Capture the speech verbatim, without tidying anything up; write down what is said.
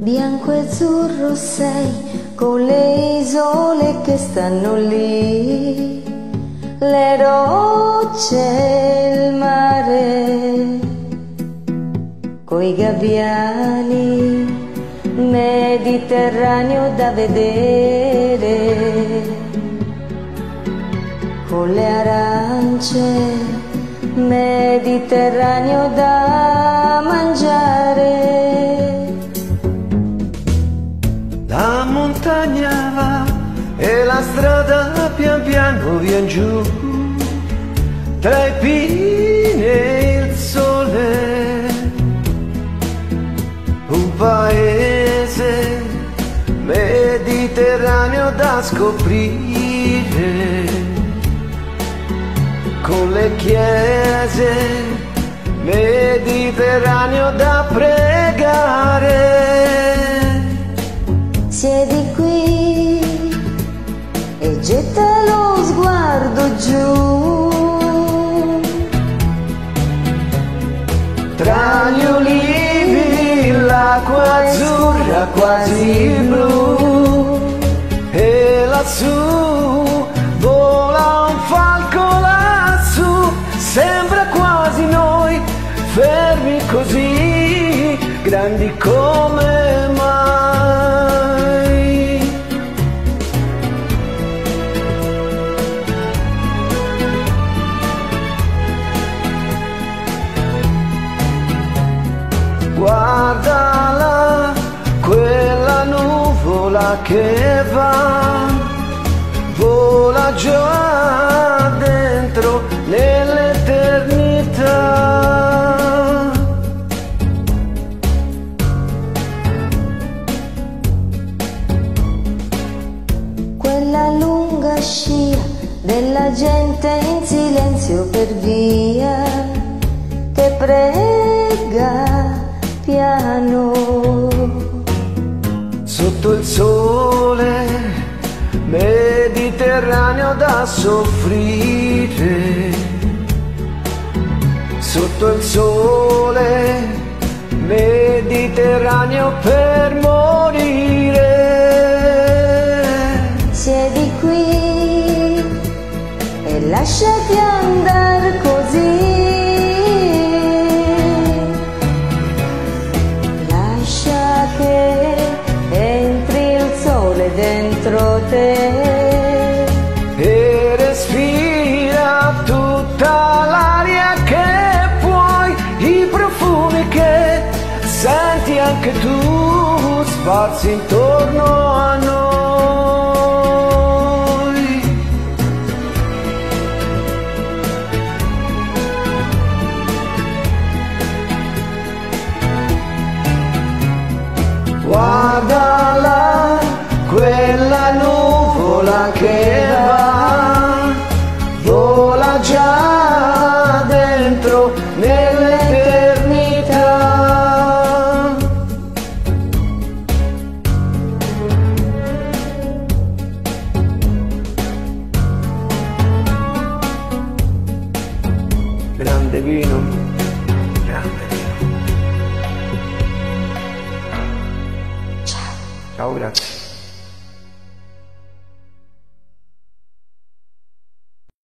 Bianco e azzurro sei, con le isole che stanno lì, le rocce e il mare, coi gabbiani, Mediterraneo da vedere, con le arance, Mediterraneo da mangiare. La montagna va e la strada pian piano vien giù, tra i pini e il sole, un paese mediterraneo da scoprire, con le chiese, mediterraneo da pregare. Siedi qui e getta lo sguardo giù, tra gli ulivi l'acqua azzurra quasi blu, e lassù vola un falco lassù, sembra quasi noi fermi così, grandi come mai. Guarda là, quella nuvola che va, vola già dentro nell'eternità. Quella lunga scia della gente in silenzio per via, che prega piano sotto il sole mediterraneo da soffrire, sotto il sole mediterraneo per morire. Siedi qui e lasciati andare così, dentro te e respira tutta l'aria che puoi, i profumi che senti anche tu sparsi intorno a noi. Guarda là, quella nuvola che va, vola già dentro nell'eternità. Grande vino, grande vino. Ciao. Ciao, grazie.